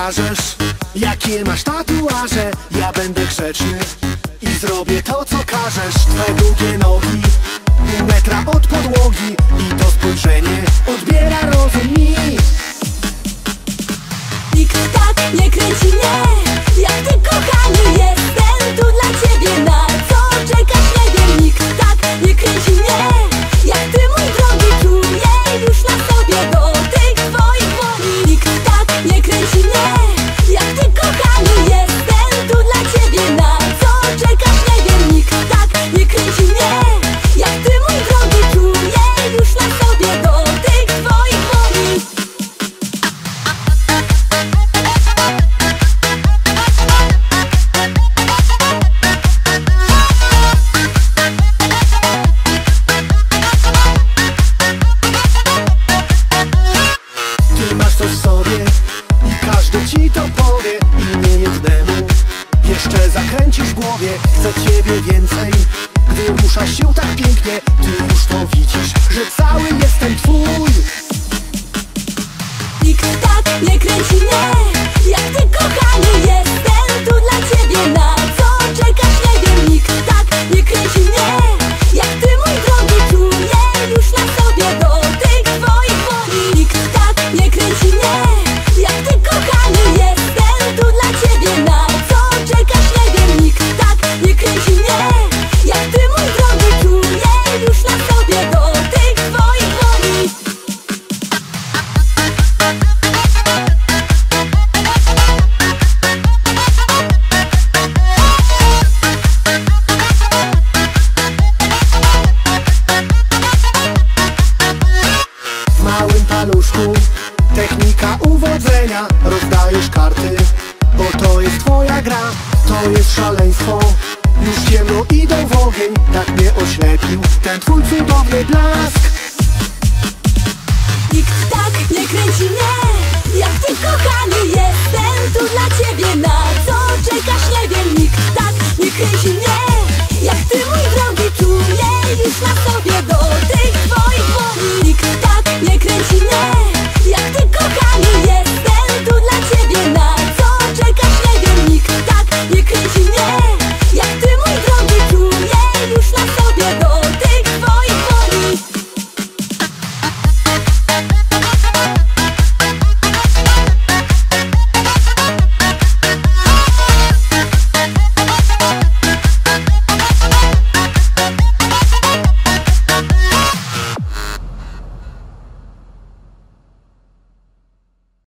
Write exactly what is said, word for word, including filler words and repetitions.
pokażesz, jakie masz tatuaże. Ja będę grzeczny i zrobię to, co każesz. Twe długie nogi, pół metra od podłogi, i to spojrzenie odbiera rozum mi. Nikt tak nie kręci mnie, jak ty, kochany. Jestem tu dla ciebie, na co czekasz, nie wiem. Nikt tak nie kręci mnie, jak ty, mój drogi. Czuję już na sobie dotyk twoich dłoni. Nikt tak nie kręci mnie, jak ty, kochany. Jestem tu dla ciebie, na co czekasz, nie wiem. Nikt tak nie kręci mnie, jak ty, mój drogi. Czuję już na sobie dotyk twoich dłoni. Ty masz coś w sobie i każdy ci to powie. I nie jednemu jeszcze zakręcisz w głowie. Chcę ciebie więcej, gdy ruszasz się tak pięknie. Ty już to widzisz, że cały jestem twój. Nikt tak nie kręci mnie, jak ty, kochany. Jestem tu dla ciebie, na co czekasz, nie wiem. Nikt tak nie kręci mnie, jak ty, mój drogi. Czuję już na sobie dotyk twoich dłoni. Nikt tak nie kręci mnie, jak ty, kochany. Jestem tu dla ciebie, na co czekasz, nie wiem. Nikt tak nie kręci mnie, jak ty, mój drogi. Czuję już na sobie dotyk twoich dłoni. W małym paluszku technika uwodzenia. Rozdajesz karty, bo to jest twoja gra. To jest szaleństwo, już ciemno idą w ogień. Tak mnie oślepił ten twój cudowny blask. Nikt tak nie kręci mnie, jak ty, kochany. Jestem tu dla ciebie, na co czekasz, nie wiem. Nikt tak nie kręci mnie, jak ty, mój drogi. Czuję już na sobie dotyk twoich dłoni. Nikt tak nie kręci mnie,